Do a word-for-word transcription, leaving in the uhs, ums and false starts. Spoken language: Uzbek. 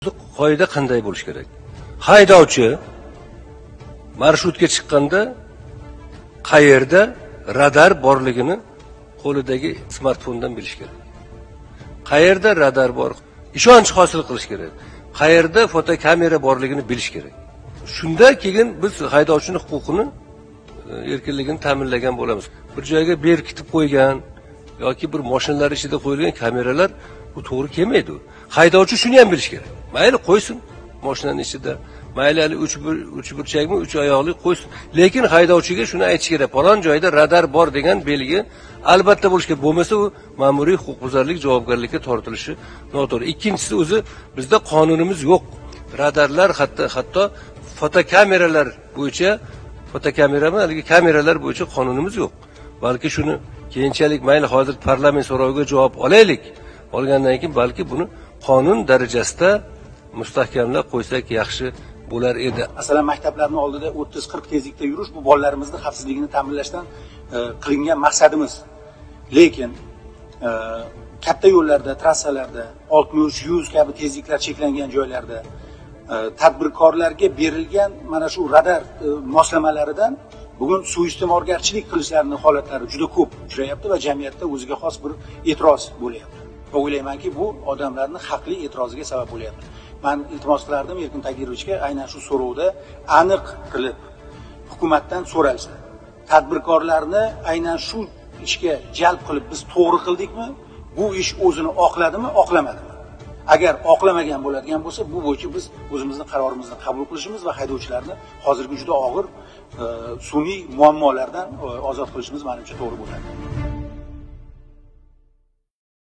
qoida qanday bo'lish kerak? Haydovchi marshrutga chiqqanda qayerda radar borligini qo'lidagi smartfondan bilish kerak. Qayerda radar bor, ishonch hosil qilish kerak. Qayerda fotokamera borligini bilish kerak. Shunda keyin biz haydovchining huquqini, erkinligini ta'minlagan bo'lamiz. Bir joyga berkitib qo'ygan yoki bir mashinalar ichida qo'yilgan kameralar bu to'g'ri kelmaydi. Haydovchi shuni ham bilish kerak. Mayli qo'ysin mashinaning ichida, mayli uch uch burchakmi, uch oyoqli qo'ysin. Lekin haydovchiga shuni aytish kerak. Falon joyda radar bor degan belgi albatta bo'lishi kerak. Bo'lmasa u ma'muriy huquqbuzarlik javobgarlikka tortilishi noto'g'ri. Ikkinchisi o'zi bizda qonunimiz yo'q. Radarlar hatto hatto fotokameralar bo'yicha fotokamerami, haligi kameralar bo'yicha qonunimiz yo'q. Balki shuni keyinchalik mayli hozir parlament so'roviga javob olaylik. Olgandan keyin balki buni qonun darajasida mustahkamlab qo'ysak yaxshi bo'lar edi. Masalan, maktablarning oldida o'ttiz qirq tezlikda yurish bu bolalarimizni xavfsizligini ta'minlashdan e, qilingan maqsadimiz. Lekin e, katta yo'llarda, trassalarda oltmish yuz kabi tezliklar cheklangan joylarda e, tadbirkorlarga berilgan mana shu radar e, moslamalaridan bugun suiiste'molgarchilik qilishlarini holatlari juda ko'p uchrayapti va jamiyatda o'ziga xos bir e'tiroz bo'lyapti. Va o'ylaymanki, bu odamlarning haqli e'tiroziga sabab bo'lyapti. Men iltimos qilardim Erkin Tagirovichga aynan shu so'rovda aniq qilib hukumatdan so'ralsa, tadbirkorlarni aynan shu ishga jalb qilib biz to'g'ri qildikmi? Bu ish o'zini oqladimi, oqlamadimi? Agar oqlamagan bo'ladigan bo'lsa, bu bo'yicha biz o'zimizning qarorimizni qabul qilishimiz va haydovchilarni hozirgi juda og'ir e, sun'iy muammolardan e, ozod qilishimiz menimcha to'g'ri bo'ladi.